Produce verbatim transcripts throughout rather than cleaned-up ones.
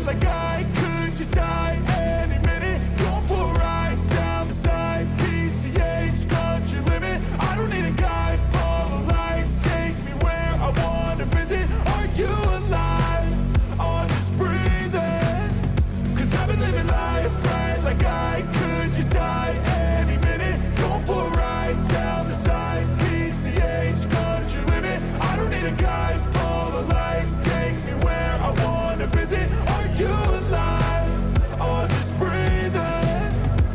right, like I could just die any minute. Going for a ride down the side, P C H, country limit. I don't need a guide, follow lights, take me where I wanna visit. Are you alive? Or just breathing? Cause I've been living life right, like I could just die any minute. Going for a ride down the side, P C H, country limit. I don't need a guide, follow lights, take me where I wanna visit. Are you alive? Or just breathing?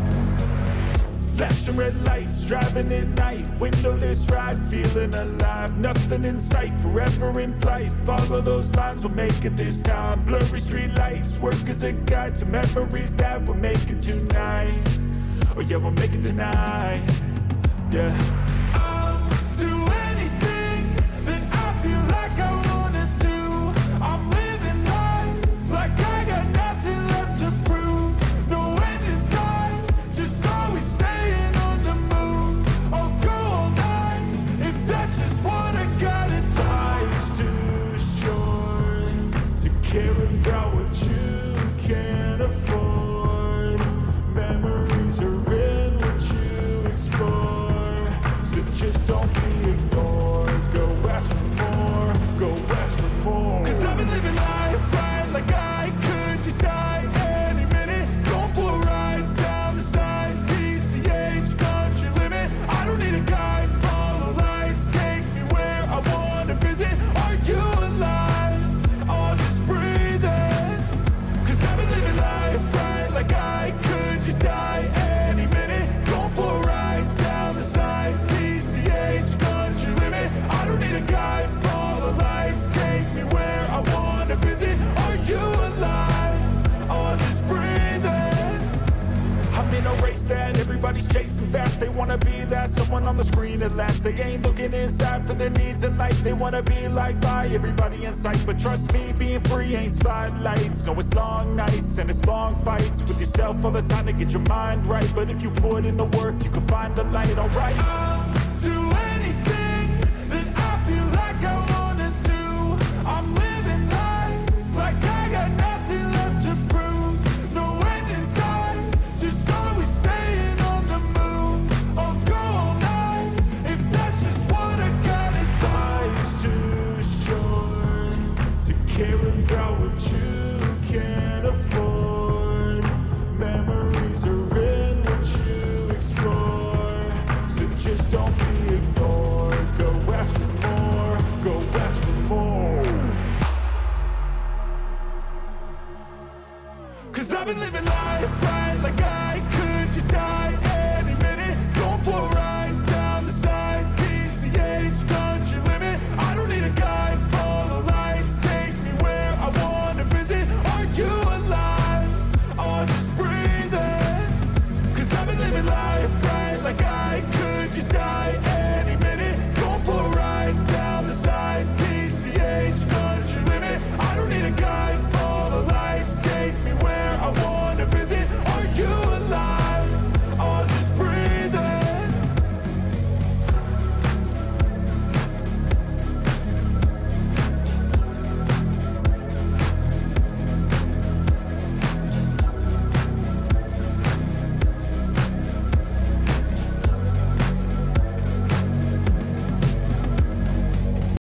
Flashing red lights, driving at night, windowless ride, feeling alive. Nothing in sight, forever in flight. Follow those lines, we'll make it this time. Blurry street lights, work as a guide to memories that we're making tonight. Oh yeah, we'll make it tonight. Yeah. I'll do anything that I feel like I wanna do. I'm living life like I got nothing left to prove. No end in sight, just always staying on the move. I'll go all night if that's just what I gotta do. Life's too short to care about what you can't afford. Memories are in what you explore, so just don't be ignored. Go ask for more, go ask for more. Cause I've been living life right, like I could just die any minute. Going for a ride down the side, P C H, country limit. I don't need a guide, follow lights, take me where I wanna visit. Are you alive? Or just breathing? Cause I've been living life right, like I could just die any minute. Going for a ride down the side, P C H, country limit. I don't need a guide, follow lights, take me where I wanna visit. Are you alive? Or just breathing? I'm in a race that everybody's chasing fast. They wanna be that someone on the screen at last. They ain't looking inside for their needs in life. They wanna be liked by everybody in sight. But trust me, being free ain't spotlights. No, it's long nights and it's long fights with yourself all the time to get your mind right. But if you put in the work, you can find the light, alright? I'll do anything that I feel like I wanna do. I'm living life like I got nothing left to prove. No end in sight, just always staying on the move. I'll go all night if that's just what I gotta do. Life's too short to care about what you can't afford. Memories are in what you explore, so just don't be ignored. Go ask for more, go ask for more. Cause I've been living life right, like I